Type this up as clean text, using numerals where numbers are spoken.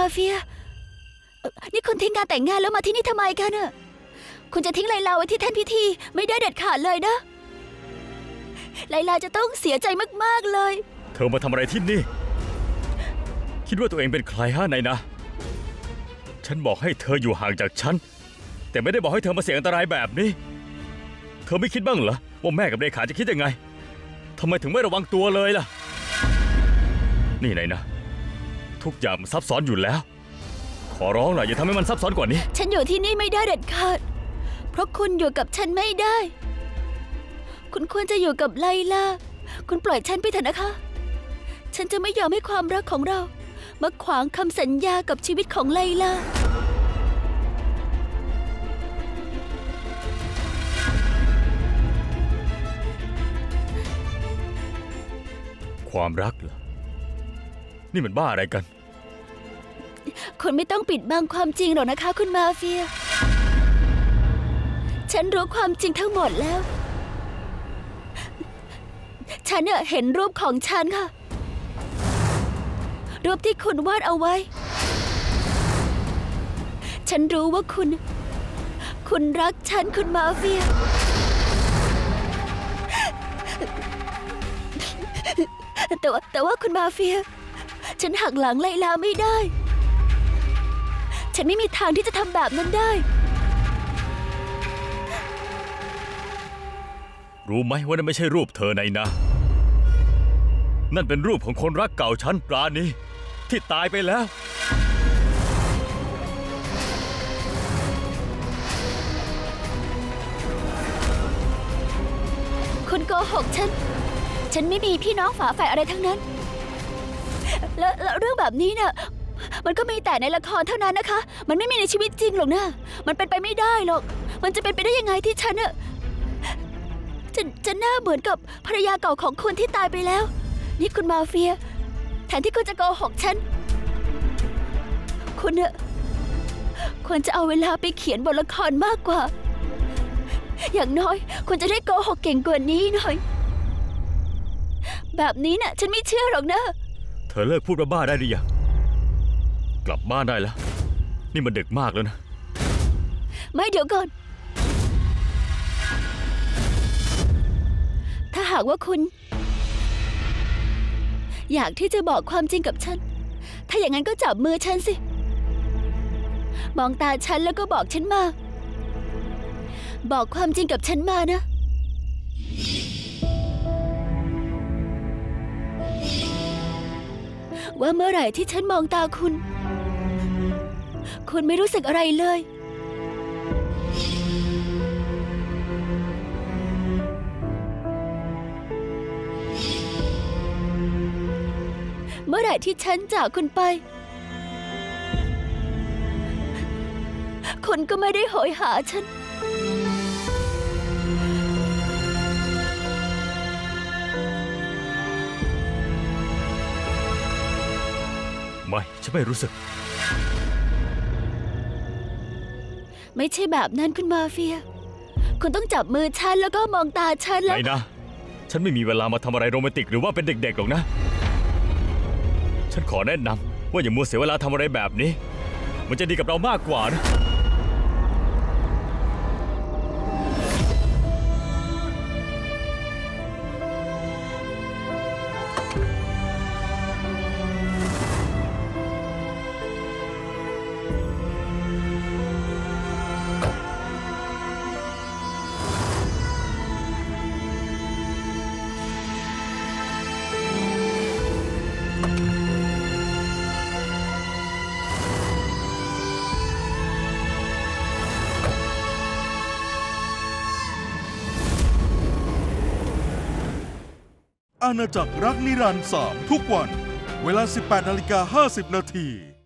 เฟียนี่คุณทิ้งการแต่งงานแล้วมาที่นี่ทำไมกันน่ะคุณจะทิ้งไลลาไว้ที่แท่นพิธีไม่ได้เด็ดขาดเลยนะไลลาจะต้องเสียใจมากๆเลยเธอมาทำอะไรที่นี่คิดว่าตัวเองเป็นใครฮะนายนะฉันบอกให้เธออยู่ห่างจากฉันแต่ไม่ได้บอกให้เธอมาเสี่ยงอันตรายแบบนี้เธอไม่คิดบ้างเหรอว่าแม่กับเลขาจะคิดยังไงทำไมถึงไม่ระวังตัวเลยล่ะนี่นายนะทุกอย่างมันซับซ้อนอยู่แล้วขอร้องหน่อยอย่าทำให้มันซับซ้อนกว่านี้ฉันอยู่ที่นี่ไม่ได้เด็ดขาดเพราะคุณอยู่กับฉันไม่ได้คุณควรจะอยู่กับไลลาคุณปล่อยฉันไปเถอะนะคะฉันจะไม่ยอมให้ความรักของเรามาขวางคำสัญญากับชีวิตของไลลาความรักเหรอนี่มันบ้าอะไรกันคุณไม่ต้องปิดบังความจริงหรอกนะคะคุณมาเฟียฉันรู้ความจริงทั้งหมดแล้วฉันเนี่ยเห็นรูปของฉันค่ะรูปที่คุณวาดเอาไว้ฉันรู้ว่าคุณรักฉันคุณมาเฟียแต่ว่าคุณมาเฟียฉันหักหลังไลลาไม่ได้ฉันไม่มีทางที่จะทำแบบนั้นได้รู้ไหมว่านั่นไม่ใช่รูปเธอในนะนั่นเป็นรูปของคนรักเก่าฉันปราณีที่ตายไปแล้วคุณโกหกฉันไม่มีพี่น้องฝาแฝดอะไรทั้งนั้นแล้วเรื่องแบบนี้เนี่ยมันก็มีแต่ในละครเท่านั้นนะคะมันไม่มีในชีวิตจริงหรอกนะมันเป็นไปไม่ได้หรอกมันจะเป็นไปได้ยังไงที่ฉันเนี่ยจะหน้าเหมือนกับภรรยาเก่าของคุณที่ตายไปแล้วนี่คุณมาเฟียแทนที่คุณจะโกหกฉันคุณเนี่ยควรจะเอาเวลาไปเขียนบทละครมากกว่าอย่างน้อยคุณจะได้โกหกเก่งกว่านี้หน่อยแบบนี้น่ะฉันไม่เชื่อหรอกนะเธอเลิกพูดบ้าได้หรือยังกลับบ้านได้แล้วนี่มันดึกมากแล้วนะไม่เดี๋ยวก่อนถ้าหากว่าคุณอยากที่จะบอกความจริงกับฉันถ้าอย่างนั้นก็จับมือฉันสิมองตาฉันแล้วก็บอกฉันมาบอกความจริงกับฉันมานะว่าเมื่อไหร่ที่ฉันมองตาคุณไม่รู้สึกอะไรเลยเมื่อไหร่ที่ฉันจากคุณไปคุณก็ไม่ได้โหยหาฉันไม่ฉันไม่รู้สึกไม่ใช่แบบนั้นคุณมาเฟียคุณต้องจับมือฉันแล้วก็มองตาฉันแล้วไม่นะฉันไม่มีเวลามาทำอะไรโรแมนติกหรือว่าเป็นเด็กๆหรอกนะฉันขอแนะนำว่าอย่ามัวเสียเวลาทำอะไรแบบนี้มันจะดีกับเรามากกว่านะอาณาจักรรักนิรันดร์3ทุกวันเวลา 18:50 น.